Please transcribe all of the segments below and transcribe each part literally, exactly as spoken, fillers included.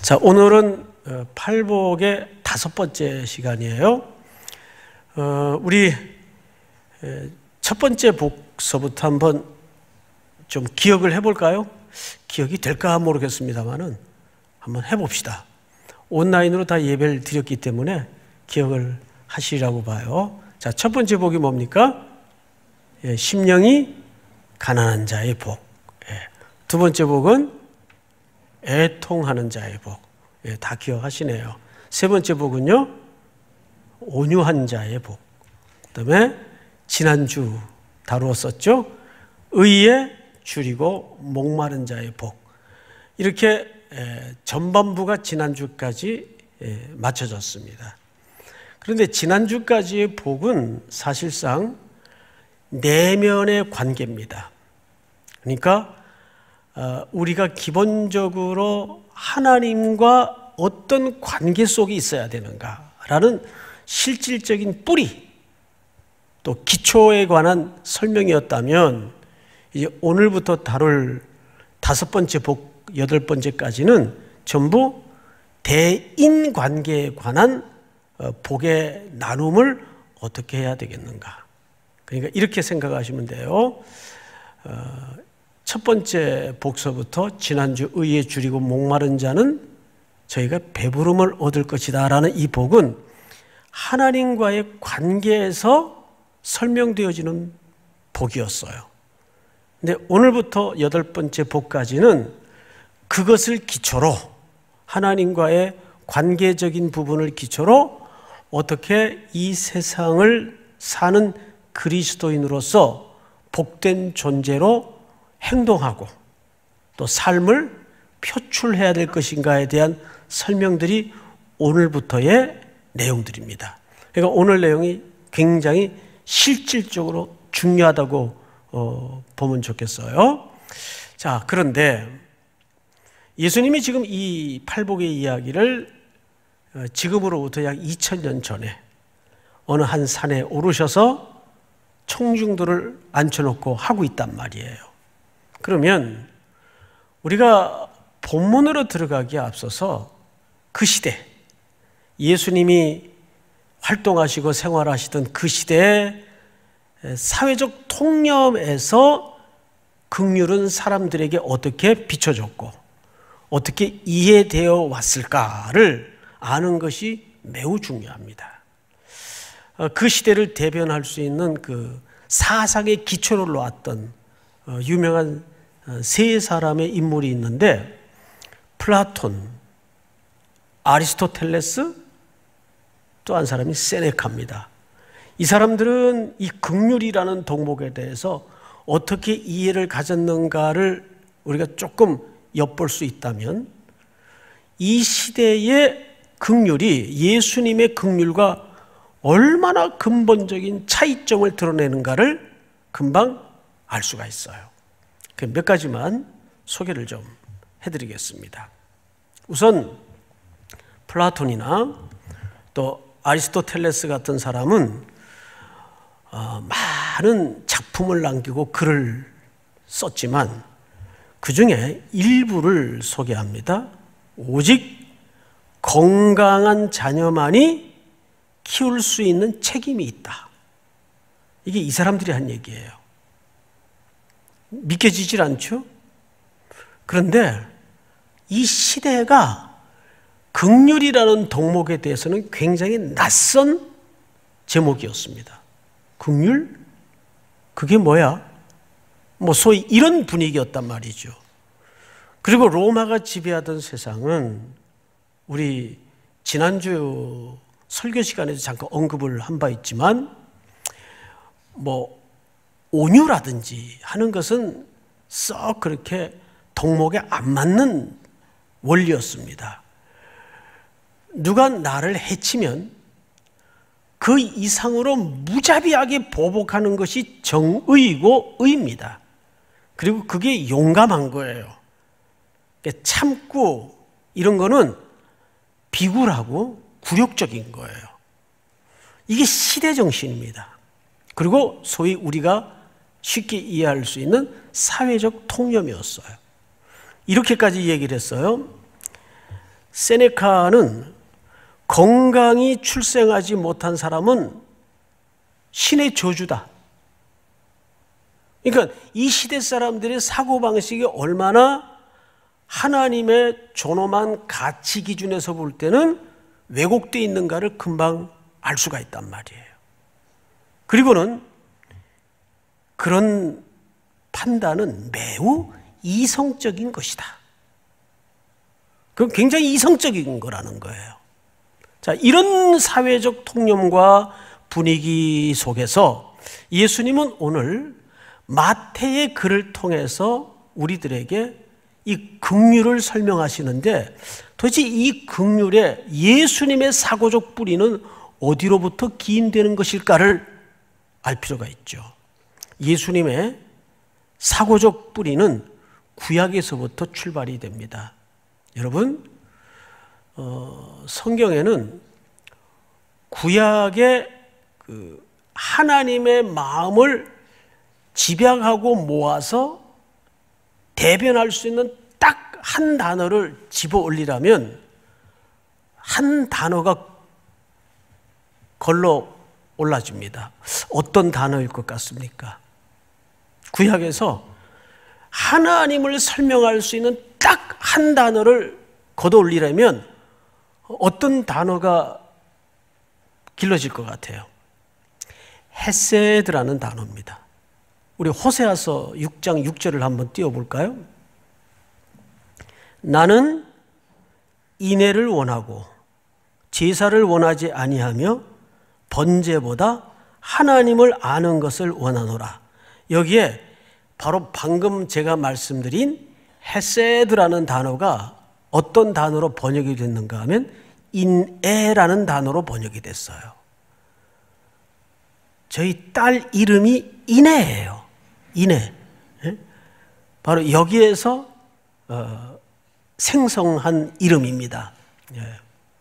자, 오늘은 팔복의 다섯 번째 시간이에요. 어, 우리 첫 번째 복서부터 한번 좀 기억을 해볼까요? 기억이 될까 모르겠습니다만은 한번 해봅시다. 온라인으로 다 예배를 드렸기 때문에 기억을 하시라고 봐요. 자, 첫 번째 복이 뭡니까? 예, 심령이 가난한 자의 복. 예, 두 번째 복은 애통하는 자의 복. 예, 다 기억하시네요. 세 번째 복은요, 온유한 자의 복. 그 다음에 지난주 다루었었죠. 의에 줄이고 목마른 자의 복. 이렇게 예, 전반부가 지난주까지 예, 맞춰졌습니다. 그런데 지난주까지의 복은 사실상 내면의 관계입니다. 그러니까 우리가 기본적으로 하나님과 어떤 관계 속에 있어야 되는가라는 실질적인 뿌리, 또 기초에 관한 설명이었다면, 이제 오늘부터 다룰 다섯 번째 복, 여덟 번째까지는 전부 대인 관계에 관한 복의 나눔을 어떻게 해야 되겠는가. 그러니까 이렇게 생각하시면 돼요. 첫 번째 복서부터 지난주 의에 줄이고 목마른 자는 저희가 배부름을 얻을 것이다 라는 이 복은 하나님과의 관계에서 설명되어지는 복이었어요. 근데 오늘부터 여덟 번째 복까지는 그것을 기초로, 하나님과의 관계적인 부분을 기초로 어떻게 이 세상을 사는 그리스도인으로서 복된 존재로 행동하고 또 삶을 표출해야 될 것인가에 대한 설명들이 오늘부터의 내용들입니다. 그러니까 오늘 내용이 굉장히 실질적으로 중요하다고 어, 보면 좋겠어요. 자, 그런데 예수님이 지금 이 팔복의 이야기를 지금으로부터 약 이천 년 전에 어느 한 산에 오르셔서 청중들을 앉혀놓고 하고 있단 말이에요. 그러면 우리가 본문으로 들어가기에 앞서서 그 시대, 예수님이 활동하시고 생활하시던 그 시대의 사회적 통념에서 긍휼은 사람들에게 어떻게 비춰졌고 어떻게 이해되어 왔을까를 아는 것이 매우 중요합니다. 그 시대를 대변할 수 있는 그 사상의 기초를 놓았던 유명한 세 사람의 인물이 있는데, 플라톤, 아리스토텔레스, 또 한 사람이 세네카입니다. 이 사람들은 이 긍휼이라는 덕목에 대해서 어떻게 이해를 가졌는가를 우리가 조금 엿볼 수 있다면, 이 시대의 긍휼이 예수님의 긍휼과 얼마나 근본적인 차이점을 드러내는가를 금방 알 수가 있어요. 몇 가지만 소개를 좀 해드리겠습니다. 우선 플라톤이나 또 아리스토텔레스 같은 사람은 많은 작품을 남기고 글을 썼지만 그 중에 일부를 소개합니다. 오직 건강한 자녀만이 키울 수 있는 책임이 있다. 이게 이 사람들이 한 얘기예요. 믿겨지질 않죠? 그런데 이 시대가 긍휼이라는 덕목에 대해서는 굉장히 낯선 제목이었습니다. 긍휼? 그게 뭐야? 뭐 소위 이런 분위기였단 말이죠. 그리고 로마가 지배하던 세상은 우리 지난주 설교 시간에도 잠깐 언급을 한 바 있지만 뭐 온유라든지 하는 것은 썩 그렇게 덕목에 안 맞는 원리였습니다. 누가 나를 해치면 그 이상으로 무자비하게 보복하는 것이 정의이고 의입니다. 그리고 그게 용감한 거예요. 참고 이런 거는 비굴하고 굴욕적인 거예요. 이게 시대 정신입니다. 그리고 소위 우리가 쉽게 이해할 수 있는 사회적 통념이었어요. 이렇게까지 얘기를 했어요. 세네카는 건강히 출생하지 못한 사람은 신의 저주다. 그러니까 이 시대 사람들의 사고방식이 얼마나 하나님의 존엄한 가치 기준에서 볼 때는 왜곡되어 있는가를 금방 알 수가 있단 말이에요. 그리고는 그런 판단은 매우 이성적인 것이다. 그건 굉장히 이성적인 거라는 거예요. 자, 이런 사회적 통념과 분위기 속에서 예수님은 오늘 마태의 글을 통해서 우리들에게 이 긍휼을 설명하시는데, 도대체 이 긍휼의 예수님의 사고적 뿌리는 어디로부터 기인되는 것일까를 알 필요가 있죠. 예수님의 사고적 뿌리는 구약에서부터 출발이 됩니다. 여러분, 어, 성경에는 구약의 그 하나님의 마음을 집약하고 모아서 대변할 수 있는 딱 한 단어를 집어 올리라면 한 단어가 걸러 올라집니다. 어떤 단어일 것 같습니까? 구약에서 하나님을 설명할 수 있는 딱 한 단어를 걷어 올리려면 어떤 단어가 길러질 것 같아요? 헤세드라는 단어입니다. 우리 호세아서 육 장 육 절을 한번 띄워볼까요? 나는 인애를 원하고 제사를 원하지 아니하며 번제보다 하나님을 아는 것을 원하노라. 여기에 바로 방금 제가 말씀드린 헤세드라는 단어가 어떤 단어로 번역이 됐는가 하면 인애라는 단어로 번역이 됐어요. 저희 딸 이름이 인애예요. 인애. 바로 여기에서 어, 생성한 이름입니다. 예.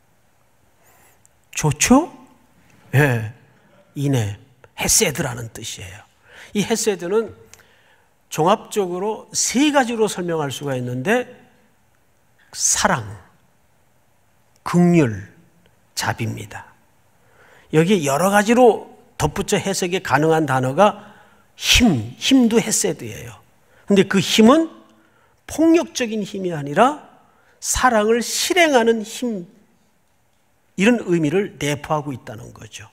좋죠? 예. 인애, 헤세드라는 뜻이에요. 이 헤세드는 종합적으로 세 가지로 설명할 수가 있는데, 사랑, 긍휼, 자비입니다. 여기에 여러 가지로 덧붙여 해석이 가능한 단어가 힘, 힘도 헤세드예요. 근데 그 힘은 폭력적인 힘이 아니라 사랑을 실행하는 힘, 이런 의미를 내포하고 있다는 거죠.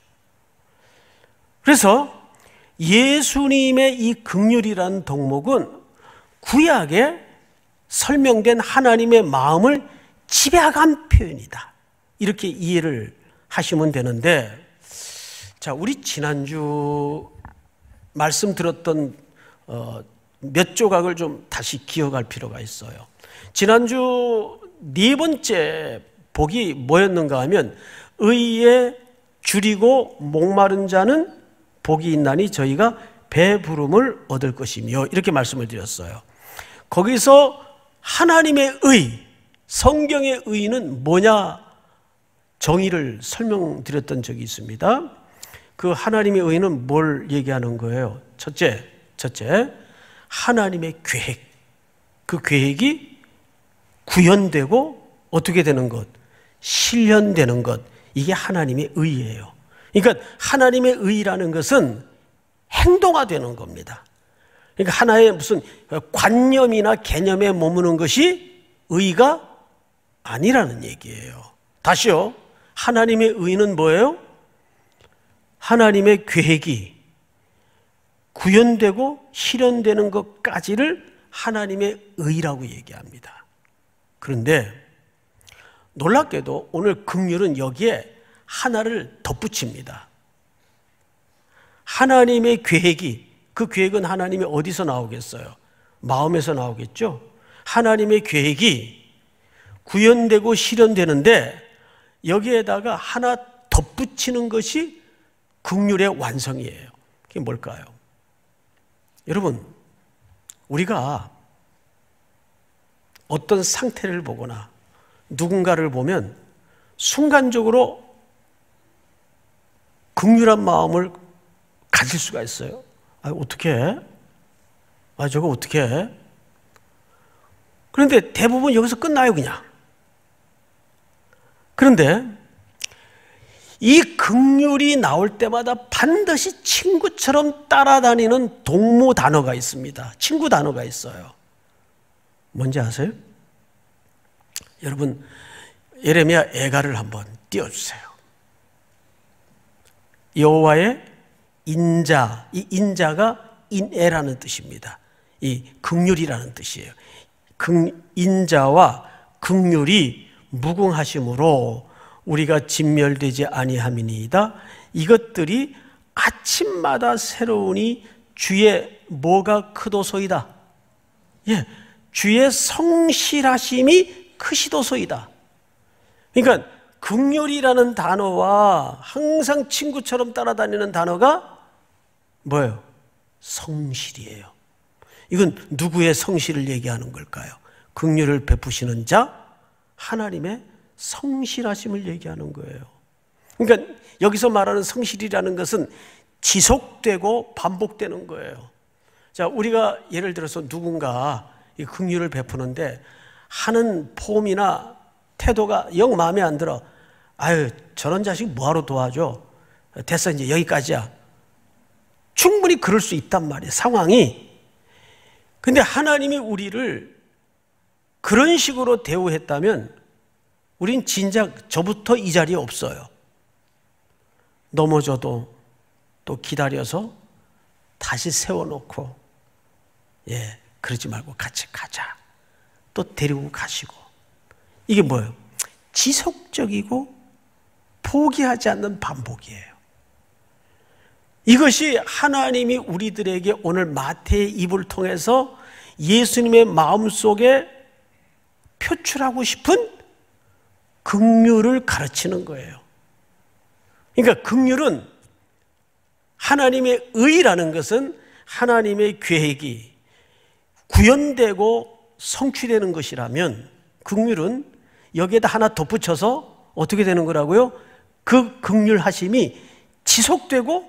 그래서 예수님의 이 긍휼이라는 덕목은 구약에 설명된 하나님의 마음을 집약한 표현이다. 이렇게 이해를 하시면 되는데, 자, 우리 지난주 말씀 들었던 어, 몇 조각을 좀 다시 기억할 필요가 있어요. 지난주 네 번째 복이 뭐였는가 하면, 의에 줄이고 목마른 자는 복이 있나니 저희가 배부름을 얻을 것이며, 이렇게 말씀을 드렸어요. 거기서 하나님의 의, 성경의 의는 뭐냐 정의를 설명드렸던 적이 있습니다. 그 하나님의 의는 뭘 얘기하는 거예요? 첫째, 첫째, 하나님의 계획. 그 계획이 구현되고 어떻게 되는 것? 실현되는 것. 이게 하나님의 의예요. 그러니까 하나님의 의라는 것은 행동화되는 겁니다. 그러니까 하나의 무슨 관념이나 개념에 머무는 것이 의가 아니라는 얘기예요. 다시요. 하나님의 의는 뭐예요? 하나님의 계획이 구현되고 실현되는 것까지를 하나님의 의라고 얘기합니다. 그런데 놀랍게도 오늘 긍휼은 여기에 하나를 덧붙입니다. 하나님의 계획이, 그 계획은 하나님이 어디서 나오겠어요? 마음에서 나오겠죠? 하나님의 계획이 구현되고 실현되는데 여기에다가 하나 덧붙이는 것이 긍휼의 완성이에요. 그게 뭘까요? 여러분, 우리가 어떤 상태를 보거나 누군가를 보면 순간적으로 긍휼한 마음을 가질 수가 있어요. 아, 어떻게 해? 아, 저거 어떻게 해? 그런데 대부분 여기서 끝나요, 그냥. 그런데 이 긍휼이 나올 때마다 반드시 친구처럼 따라다니는 동무 단어가 있습니다. 친구 단어가 있어요. 뭔지 아세요? 여러분, 예레미야 애가를 한번 띄워주세요. 여호와의 인자, 이 인자가 인애라는 뜻입니다. 이 긍휼이라는 뜻이에요. 긍, 인자와 긍휼이 무궁하심으로 우리가 진멸되지 아니함이니이다. 이것들이 아침마다 새로우니 주의 뭐가 크도소이다. 예, 주의 성실하심이 크시도소이다. 그러니까 긍휼이라는 단어와 항상 친구처럼 따라다니는 단어가 뭐예요? 성실이에요. 이건 누구의 성실을 얘기하는 걸까요? 긍휼을 베푸시는 자, 하나님의 성실하심을 얘기하는 거예요. 그러니까 여기서 말하는 성실이라는 것은 지속되고 반복되는 거예요. 자, 우리가 예를 들어서 누군가 이 긍휼을 베푸는데 하는 폼이나 태도가 영 마음에 안 들어. 아유, 저런 자식 뭐하러 도와줘? 됐어, 이제 여기까지야. 충분히 그럴 수 있단 말이에요, 상황이. 근데 하나님이 우리를 그런 식으로 대우했다면 우린 진작 저부터 이 자리에 없어요. 넘어져도 또 기다려서 다시 세워놓고, 예, 그러지 말고 같이 가자. 또 데리고 가시고. 이게 뭐예요? 지속적이고 포기하지 않는 반복이에요. 이것이 하나님이 우리들에게 오늘 마태의 입을 통해서 예수님의 마음속에 표출하고 싶은 긍휼을 가르치는 거예요. 그러니까 긍휼은 하나님의 의라는 것은 하나님의 계획이 구현되고 성취되는 것이라면 긍휼은 여기에다 하나 덧붙여서 어떻게 되는 거라고요? 그 긍휼하심이 지속되고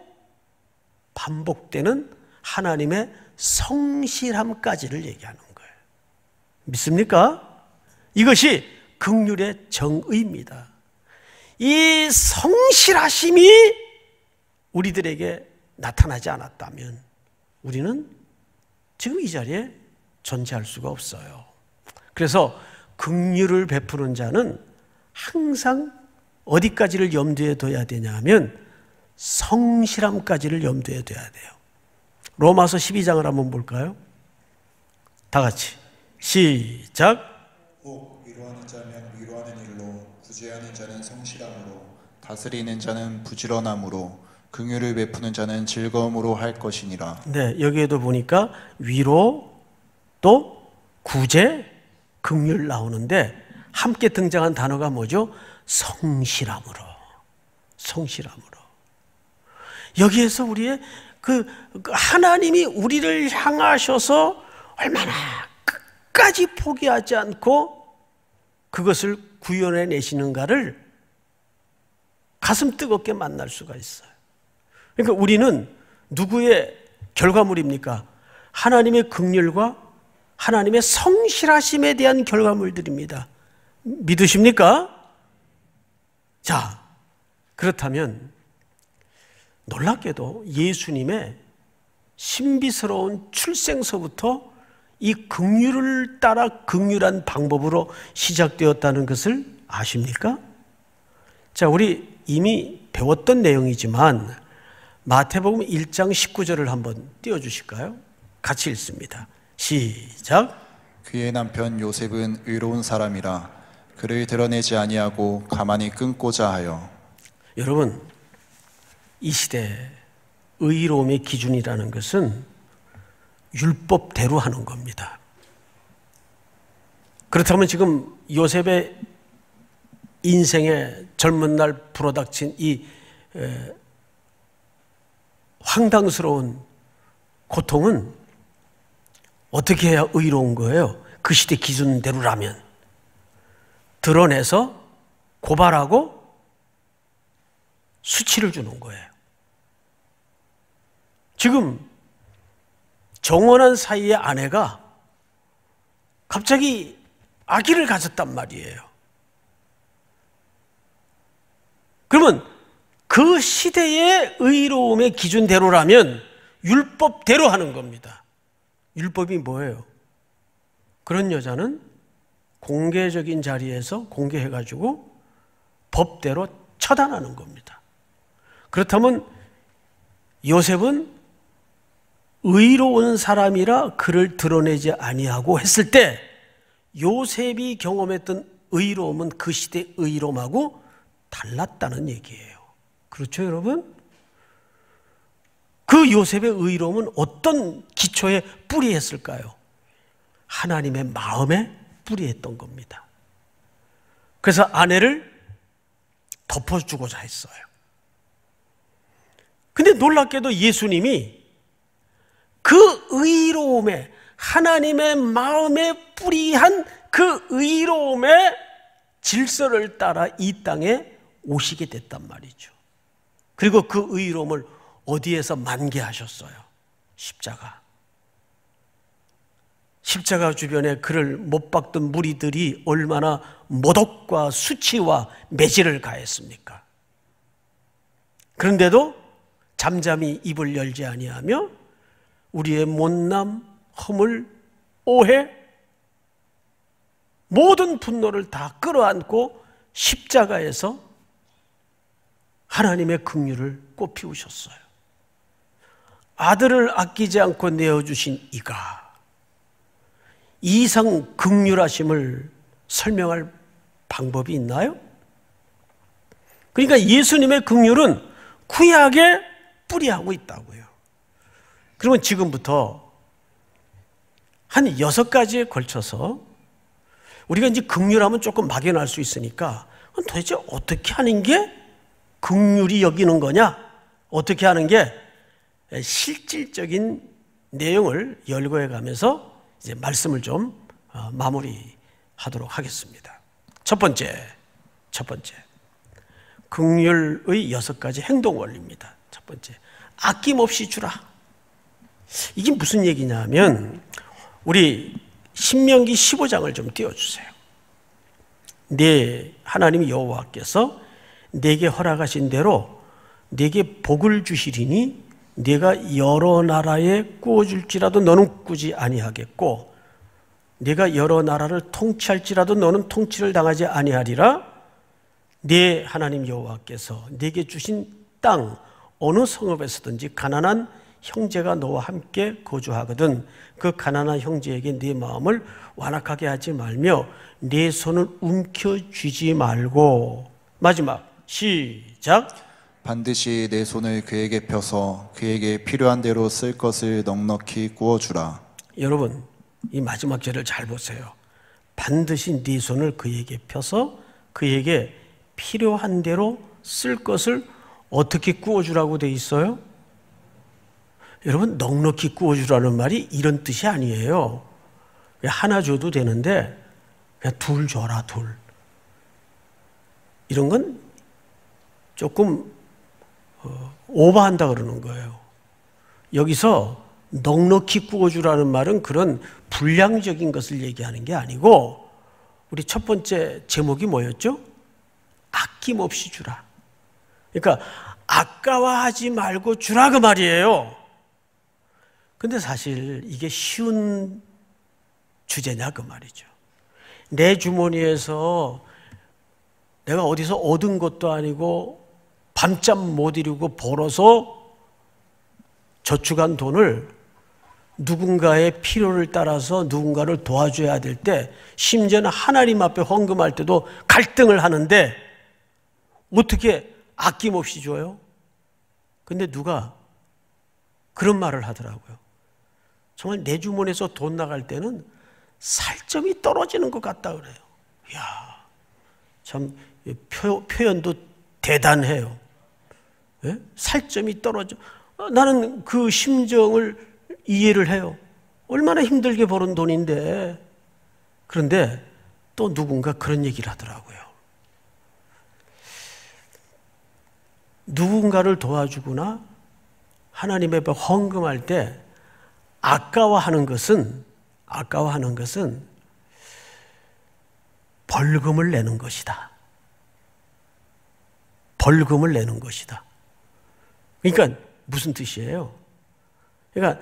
반복되는 하나님의 성실함까지를 얘기하는 거예요. 믿습니까? 이것이 긍휼의 정의입니다. 이 성실하심이 우리들에게 나타나지 않았다면 우리는 지금 이 자리에 존재할 수가 없어요. 그래서 긍휼을 베푸는 자는 항상 어디까지를 염두에 둬야 되냐 하면 성실함까지를 염두에 둬야 돼요. 로마서 십이 장을 한번 볼까요? 다 같이 시작. 혹 위로하는 자면 위로하는 일로, 구제하는 자는 성실함으로, 다스리는 자는 부지런함으로, 긍휼을 베푸는 자는 즐거움으로 할 것이니라. 네, 여기에도 보니까 위로 또 구제, 긍휼 나오는데 함께 등장한 단어가 뭐죠? 성실함으로. 성실함으로. 여기에서 우리의 그 하나님이 우리를 향하셔서 얼마나 끝까지 포기하지 않고 그것을 구현해 내시는가를 가슴 뜨겁게 만날 수가 있어요. 그러니까 우리는 누구의 결과물입니까? 하나님의 긍휼과 하나님의 성실하심에 대한 결과물들입니다. 믿으십니까? 자, 그렇다면 놀랍게도 예수님의 신비스러운 출생서부터 이 긍휼을 따라 긍휼한 방법으로 시작되었다는 것을 아십니까? 자, 우리 이미 배웠던 내용이지만 마태복음 일 장 십구 절을 한번 띄워주실까요? 같이 읽습니다. 시작. 그의 남편 요셉은 의로운 사람이라 그를 드러내지 아니하고 가만히 끊고자 하여. 여러분, 이 시대 의로움의 기준이라는 것은 율법대로 하는 겁니다. 그렇다면 지금 요셉의 인생의 젊은 날 불어닥친 이 에, 황당스러운 고통은 어떻게 해야 의로운 거예요? 그 시대 기준대로라면 드러내서 고발하고 수치를 주는 거예요. 지금 정혼한 사이의 아내가 갑자기 아기를 가졌단 말이에요. 여러분, 그 시대의 의로움의 기준대로라면 율법대로 하는 겁니다. 율법이 뭐예요? 그런 여자는 공개적인 자리에서 공개해가지고 법대로 처단하는 겁니다. 그렇다면 요셉은 의로운 사람이라 그를 드러내지 아니하고 했을 때 요셉이 경험했던 의로움은 그 시대의 의로움하고 달랐다는 얘기예요. 그렇죠, 여러분? 그 요셉의 의로움은 어떤 기초에 뿌리했을까요? 하나님의 마음에 뿌리했던 겁니다. 그래서 아내를 덮어주고자 했어요. 근데 놀랍게도 예수님이 그 의로움에, 하나님의 마음에 뿌리한 그 의로움의 질서를 따라 이 땅에 오시게 됐단 말이죠. 그리고 그 의로움을 어디에서 만개하셨어요? 십자가. 십자가 주변에 그를 못 박던 무리들이 얼마나 모독과 수치와 매질을 가했습니까? 그런데도 잠잠히 입을 열지 아니하며 우리의 못남, 허물, 오해, 모든 분노를 다 끌어안고 십자가에서 하나님의 긍휼을 꽃피우셨어요. 아들을 아끼지 않고 내어주신 이가 이상 긍휼하심을 설명할 방법이 있나요? 그러니까 예수님의 긍휼은 구약에 뿌리하고 있다고요. 그러면 지금부터 한 여섯 가지에 걸쳐서 우리가 이제 긍휼하면 조금 막연할 수 있으니까 도대체 어떻게 하는 게 긍휼이 여기는 거냐? 어떻게 하는 게 실질적인 내용을 열거해 가면서 이제 말씀을 좀 마무리하도록 하겠습니다. 첫 번째, 첫 번째, 긍휼의 여섯 가지 행동 원리입니다. 첫 번째, 아낌없이 주라. 이게 무슨 얘기냐면 우리 신명기 십오 장을 좀 띄워주세요. 네 하나님 여호와께서 네게 허락하신 대로 네게 복을 주시리니 네가 여러 나라에 꾸어줄지라도 너는 꾸지 아니하겠고 네가 여러 나라를 통치할지라도 너는 통치를 당하지 아니하리라. 네 하나님 여호와께서 네게 주신 땅 어느 성읍에서든지 가난한 형제가 너와 함께 거주하거든 그 가난한 형제에게 네 마음을 완악하게 하지 말며 네 손을 움켜쥐지 말고. 마지막 시작. 반드시 내 손을 그에게 펴서 그에게 필요한 대로 쓸 것을 넉넉히 구워주라. 여러분 이 마지막 절을 잘 보세요. 반드시 네 손을 그에게 펴서 그에게 필요한 대로 쓸 것을 어떻게 구워주라고 돼 있어요? 여러분 넉넉히 구워주라는 말이 이런 뜻이 아니에요. 하나 줘도 되는데 그냥 둘 줘라 둘. 이런 건 조금 어, 오버한다 그러는 거예요. 여기서 넉넉히 구워주라는 말은 그런 불량적인 것을 얘기하는 게 아니고 우리 첫 번째 제목이 뭐였죠? 아낌없이 주라. 그러니까 아까워하지 말고 주라 그 말이에요. 근데 사실 이게 쉬운 주제냐 그 말이죠. 내 주머니에서 내가 어디서 얻은 것도 아니고 밤잠 못 이루고 벌어서 저축한 돈을 누군가의 필요를 따라서 누군가를 도와줘야 될 때 심지어는 하나님 앞에 헌금할 때도 갈등을 하는데 어떻게 아낌없이 줘요? 근데 누가 그런 말을 하더라고요. 정말 내 주머니에서 돈 나갈 때는 살점이 떨어지는 것 같다 그래요. 이야, 참 표, 표현도 대단해요. 예? 살점이 떨어져. 나는 그 심정을 이해를 해요. 얼마나 힘들게 벌은 돈인데. 그런데 또 누군가 그런 얘기를 하더라고요. 누군가를 도와주거나 하나님의 앞에 헌금할 때 아까워하는 것은 아까워하는 것은 벌금을 내는 것이다. 벌금을 내는 것이다. 그러니까 무슨 뜻이에요? 그러니까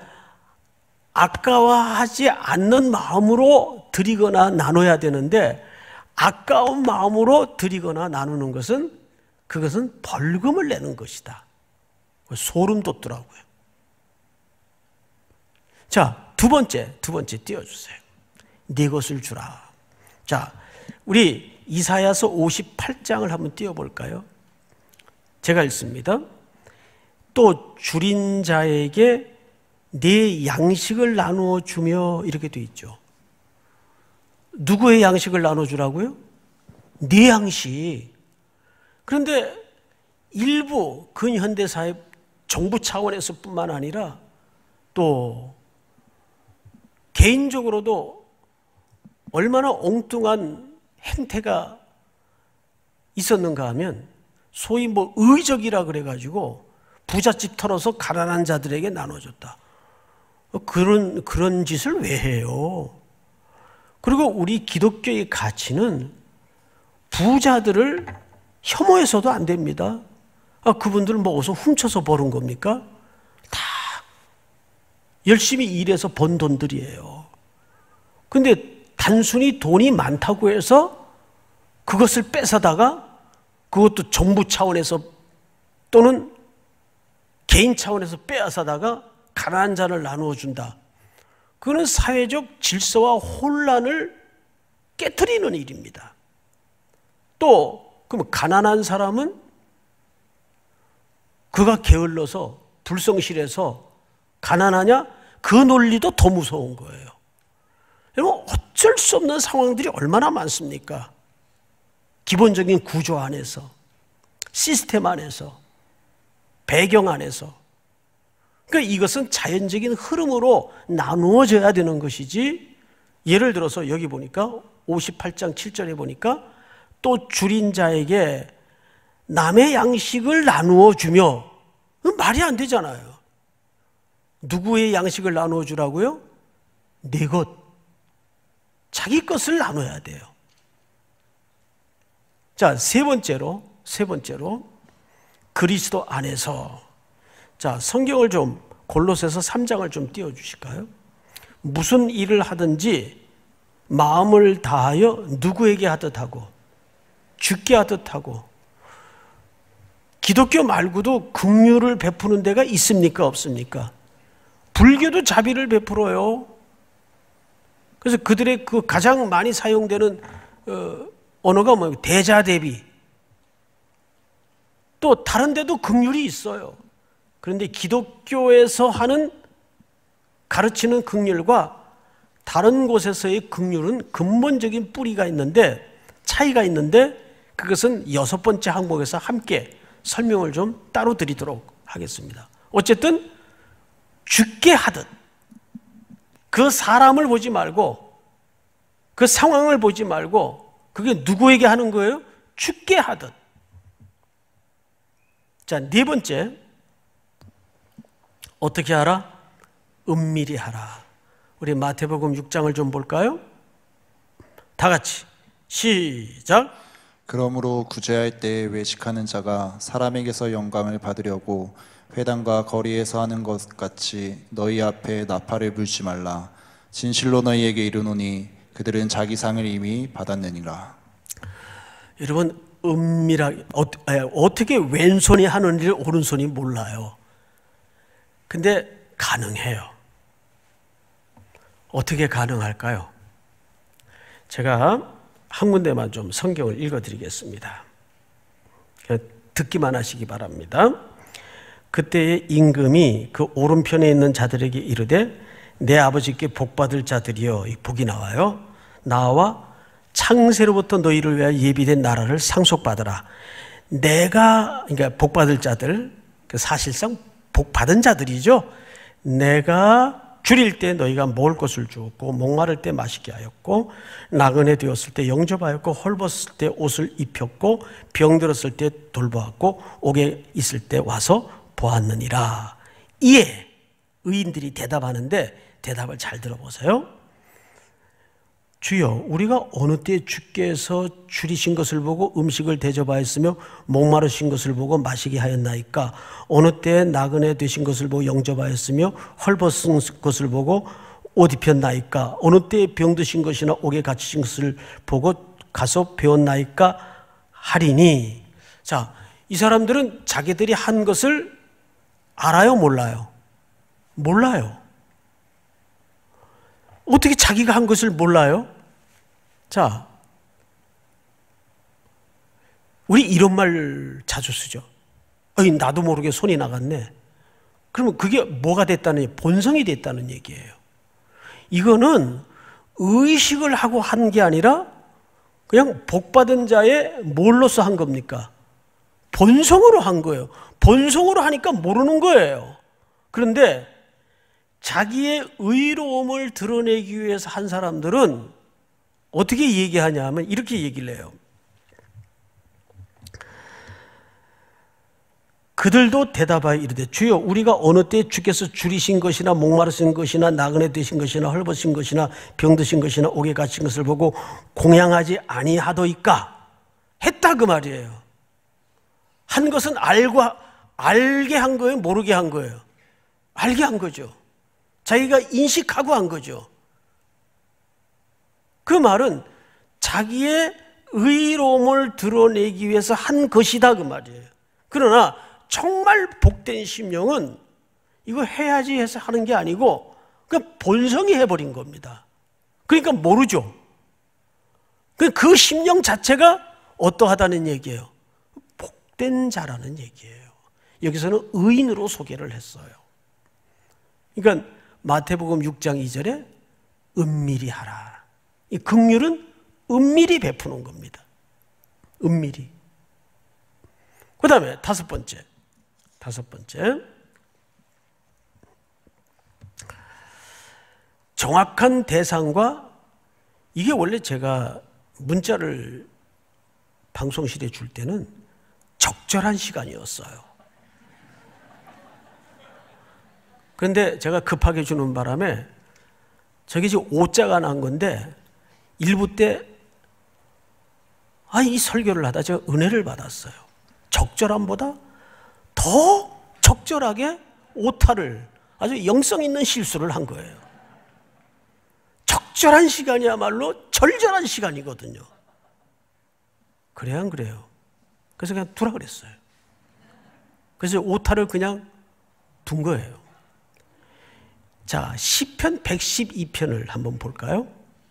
아까워하지 않는 마음으로 드리거나 나눠야 되는데 아까운 마음으로 드리거나 나누는 것은 그것은 벌금을 내는 것이다. 소름 돋더라고요. 자, 두 번째, 두 번째 띄워주세요. 네 것을 주라. 자, 우리 이사야서 오십팔 장을 한번 띄워볼까요? 제가 읽습니다. 또 줄인 자에게 네 양식을 나누어 주며 이렇게 돼 있죠. 누구의 양식을 나눠주라고요? 네 양식. 그런데 일부 근현대사회 정부 차원에서 뿐만 아니라 또 개인적으로도 얼마나 엉뚱한 행태가 있었는가 하면 소위 뭐 의적이라 그래가지고 부잣집 털어서 가난한 자들에게 나눠줬다. 그런, 그런 짓을 왜 해요? 그리고 우리 기독교의 가치는 부자들을 혐오해서도 안 됩니다. 아, 그분들 뭐 어디서 훔쳐서 버는 겁니까? 다 열심히 일해서 번 돈들이에요. 근데 단순히 돈이 많다고 해서 그것을 뺏어다가 그것도 정부 차원에서 또는 개인 차원에서 빼앗아다가 가난한 자를 나누어 준다. 그거는 사회적 질서와 혼란을 깨트리는 일입니다. 또 그럼 가난한 사람은 그가 게을러서 불성실해서 가난하냐? 그 논리도 더 무서운 거예요. 여러분, 어쩔 수 없는 상황들이 얼마나 많습니까? 기본적인 구조 안에서, 시스템 안에서, 배경 안에서. 그러니까 이것은 자연적인 흐름으로 나누어져야 되는 것이지, 예를 들어서 여기 보니까 오십팔 장 칠 절에 보니까 또 줄인 자에게 남의 양식을 나누어 주며, 말이 안 되잖아요. 누구의 양식을 나누어 주라고요? 내 것, 자기 것을 나눠야 돼요. 자, 세 번째로, 세 번째로 그리스도 안에서. 자, 성경을 좀 골로새서 삼 장을 좀 띄워주실까요? 무슨 일을 하든지 마음을 다하여 누구에게 하듯 하고 주께 하듯 하고. 기독교 말고도 긍휼을 베푸는 데가 있습니까? 없습니까? 불교도 자비를 베풀어요. 그래서 그들의 그 가장 많이 사용되는 어, 언어가 뭐예요? 대자대비. 또 다른 데도 긍휼이 있어요. 그런데 기독교에서 하는 가르치는 긍휼과 다른 곳에서의 긍휼은 근본적인 뿌리가 있는데, 차이가 있는데, 그것은 여섯 번째 항목에서 함께 설명을 좀 따로 드리도록 하겠습니다. 어쨌든 죽게 하듯, 그 사람을 보지 말고 그 상황을 보지 말고 그게 누구에게 하는 거예요? 죽게 하듯. 자, 네 번째, 어떻게 하라? 은밀히 하라. 우리 마태복음 육 장을 좀 볼까요? 다 같이 시작. 그러므로 구제할 때 외식하는 자가 사람에게서 영광을 받으려고 회당과 거리에서 하는 것 같이 너희 앞에 나팔을 불지 말라. 진실로 너희에게 이르노니 그들은 자기 상을 이미 받았느니라. 여러분, 은밀하게 어, 어떻게 왼손이 하는 일을 오른손이 몰라요. 근데 가능해요. 어떻게 가능할까요? 제가 한 군데만 좀 성경을 읽어드리겠습니다. 듣기만 하시기 바랍니다. 그때의 임금이 그 오른편에 있는 자들에게 이르되 내 아버지께 복받을 자들이여, 복이 나와요. 나와 창세로부터 너희를 위하여 예비된 나라를 상속받으라. 내가, 그러니까 복받을 자들, 사실상 복받은 자들이죠. 내가 줄일 때 너희가 먹을 것을 주었고, 목마를 때 마시게 하였고, 나그네 되었을 때 영접하였고, 헐벗을 때 옷을 입혔고, 병들었을 때 돌보았고, 옥에 있을 때 와서 보았느니라. 이에 의인들이 대답하는데 대답을 잘 들어보세요. 주여 우리가 어느 때에 주께서 줄이신 것을 보고 음식을 대접하였으며 목마르신 것을 보고 마시게 하였나이까? 어느 때에 나그네 되신 것을 보고 영접하였으며 헐벗은 것을 보고 옷 입혔나이까? 어느 때에 병드신 것이나 옥에 갇히신 것을 보고 가서 배웠나이까? 하리니. 자, 이 사람들은 자기들이 한 것을 알아요, 몰라요? 몰라요. 어떻게 자기가 한 것을 몰라요? 자, 우리 이런 말 자주 쓰죠. 어이, 나도 모르게 손이 나갔네. 그러면 그게 뭐가 됐다는, 본성이 됐다는 얘기예요. 이거는 의식을 하고 한 게 아니라 그냥 복받은 자의 뭘로서 한 겁니까? 본성으로 한 거예요. 본성으로 하니까 모르는 거예요. 그런데 자기의 의로움을 드러내기 위해서 한 사람들은 어떻게 얘기하냐 하면 이렇게 얘기를 해요. 그들도 대답하여 이르되 주여 우리가 어느 때 주께서 줄이신 것이나 목마르신 것이나 나그네 되신 것이나 헐벗은 것이나 병드신 것이나 옥에 갇힌 것을 보고 공양하지 아니하도이까? 했다 그 말이에요. 한 것은 알고 알게 한 거예요, 모르게 한 거예요? 알게 한 거죠. 자기가 인식하고 한 거죠. 그 말은 자기의 의로움을 드러내기 위해서 한 것이다 그 말이에요. 그러나 정말 복된 심령은 이거 해야지 해서 하는 게 아니고 그냥 본성이 해버린 겁니다. 그러니까 모르죠. 그 심령 자체가 어떠하다는 얘기예요? 복된 자라는 얘기예요. 여기서는 의인으로 소개를 했어요. 그러니까 마태복음 육 장 이 절에 은밀히 하라. 이 긍휼은 은밀히 베푸는 겁니다. 은밀히. 그 다음에 다섯 번째. 다섯 번째. 정확한 대상과, 이게 원래 제가 문자를 방송실에 줄 때는 적절한 시간이었어요. 그런데 제가 급하게 주는 바람에 저게 지금 오자가 난 건데 일부 때 아, 이 설교를 하다 제가 은혜를 받았어요. 적절함보다 더 적절하게 오타를, 아주 영성 있는 실수를 한 거예요. 적절한 시간이야말로 절절한 시간이거든요. 그래야 안 그래요? 그래서 그냥 두라 그랬어요. 그래서 오타를 그냥 둔 거예요. 자, 시편 백십이 편을 한번 볼까요?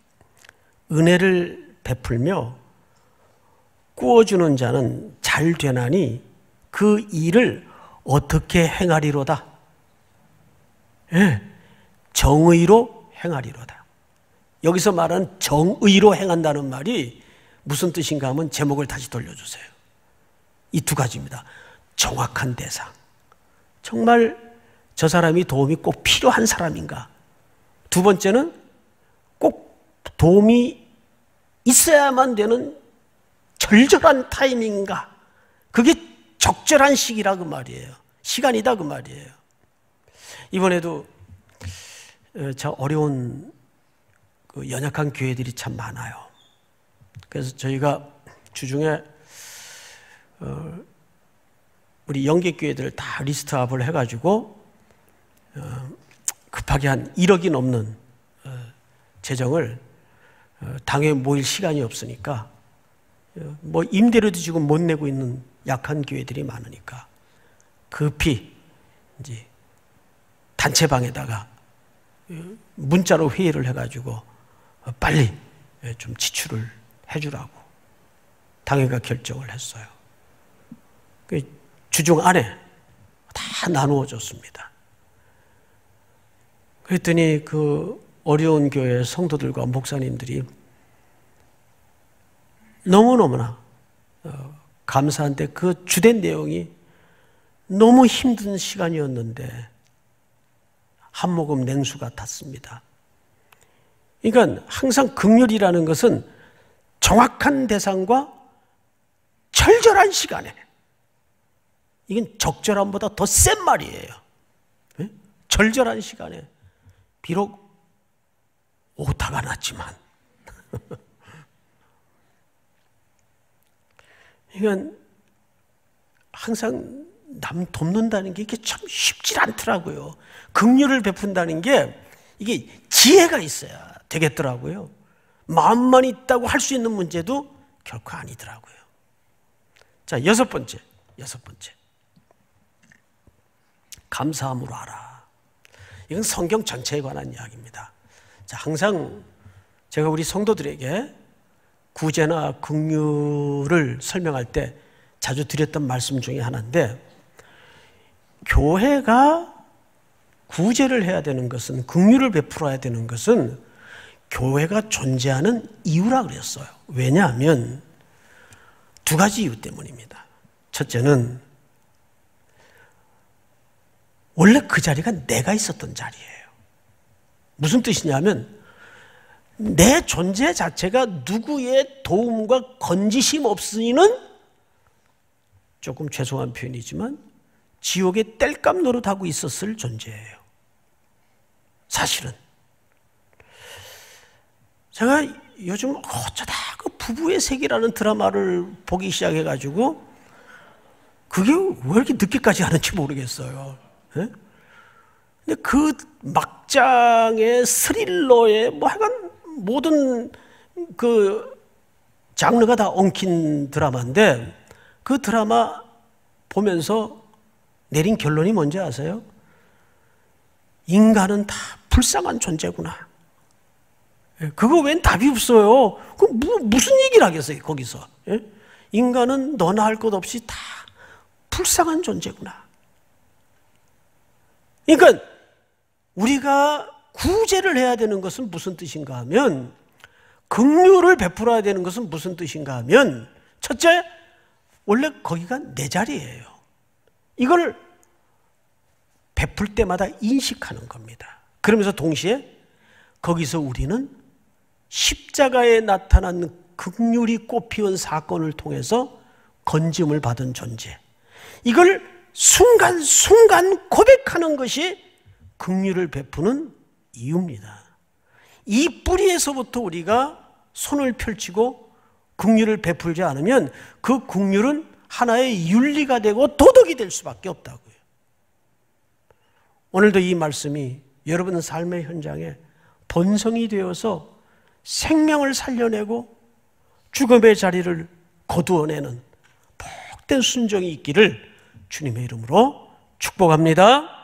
은혜를 베풀며 꾸어주는 자는 잘 되나니 그 일을 어떻게 행하리로다? 예, 정의로 행하리로다. 여기서 말하는 정의로 행한다는 말이 무슨 뜻인가 하면 제목을 다시 돌려주세요. 이 두 가지입니다. 정확한 대상. 정말 저 사람이 도움이 꼭 필요한 사람인가? 두 번째는 꼭 도움이 있어야만 되는 절절한 타이밍인가? 그게 적절한 시기라 그 말이에요. 시간이다 그 말이에요. 이번에도 저 어려운 그 연약한 교회들이 참 많아요. 그래서 저희가 주중에 어 우리 영계교회들을 다 리스트업을 해가지고 어 급하게 한 일억이 넘는 어 재정을 어 당에 모일 시간이 없으니까 뭐 임대료도 지금 못 내고 있는 약한 교회들이 많으니까 급히 이제 단체방에다가 문자로 회의를 해가지고 빨리 좀 지출을 해주라고 당회가 결정을 했어요. 주중 안에 다 나누어 줬습니다. 그랬더니 그 어려운 교회 성도들과 목사님들이 너무너무나 감사한데 그 주된 내용이 너무 힘든 시간이었는데 한 모금 냉수가 탔습니다. 그러니까 항상 긍휼이라는 것은 정확한 대상과 절절한 시간에, 이건 적절함보다 더 센 말이에요. 네? 절절한 시간에 비록 오타가 났지만 이건 항상 남 돕는다는 게 이게 참 쉽지 않더라고요. 긍휼을 베푼다는 게 이게 지혜가 있어야 되겠더라고요. 마음만 있다고 할 수 있는 문제도 결코 아니더라고요. 자, 여섯 번째, 여섯 번째. 감사함으로 하라. 이건 성경 전체에 관한 이야기입니다. 자, 항상 제가 우리 성도들에게 구제나 긍휼을 설명할 때 자주 드렸던 말씀 중에 하나인데, 교회가 구제를 해야 되는 것은, 긍휼을 베풀어야 되는 것은 교회가 존재하는 이유라 그랬어요. 왜냐하면 두 가지 이유 때문입니다. 첫째는 원래 그 자리가 내가 있었던 자리예요. 무슨 뜻이냐면 내 존재 자체가 누구의 도움과 건지심 없으니는, 조금 죄송한 표현이지만, 지옥의 땔감 노릇하고 있었을 존재예요. 사실은 제가 요즘 어쩌다 그 부부의 세계라는 드라마를 보기 시작해가지고 그게 왜 이렇게 늦게까지 하는지 모르겠어요. 네? 근데 그 막장의 스릴러의 뭐 하여간 모든 그 장르가 다 엉킨 드라마인데, 그 드라마 보면서 내린 결론이 뭔지 아세요? 인간은 다 불쌍한 존재구나. 그거 웬 답이 없어요. 그럼 무슨 얘기를 하겠어요, 거기서. 인간은 너나 할 것 없이 다 불쌍한 존재구나. 그러니까 우리가 구제를 해야 되는 것은 무슨 뜻인가 하면, 긍휼을 베풀어야 되는 것은 무슨 뜻인가 하면, 첫째, 원래 거기가 내 자리예요. 이걸 베풀 때마다 인식하는 겁니다. 그러면서 동시에 거기서 우리는 십자가에 나타난 긍휼이 꽃피운 사건을 통해서 건짐을 받은 존재, 이걸 순간순간 고백하는 것이 긍휼을 베푸는 이유입니다. 이 뿌리에서부터 우리가 손을 펼치고 긍휼을 베풀지 않으면 그 긍휼은 하나의 윤리가 되고 도덕이 될 수밖에 없다고요. 오늘도 이 말씀이 여러분 삶의 현장에 본성이 되어서 생명을 살려내고 죽음의 자리를 거두어내는 복된 순종이 있기를 주님의 이름으로 축복합니다.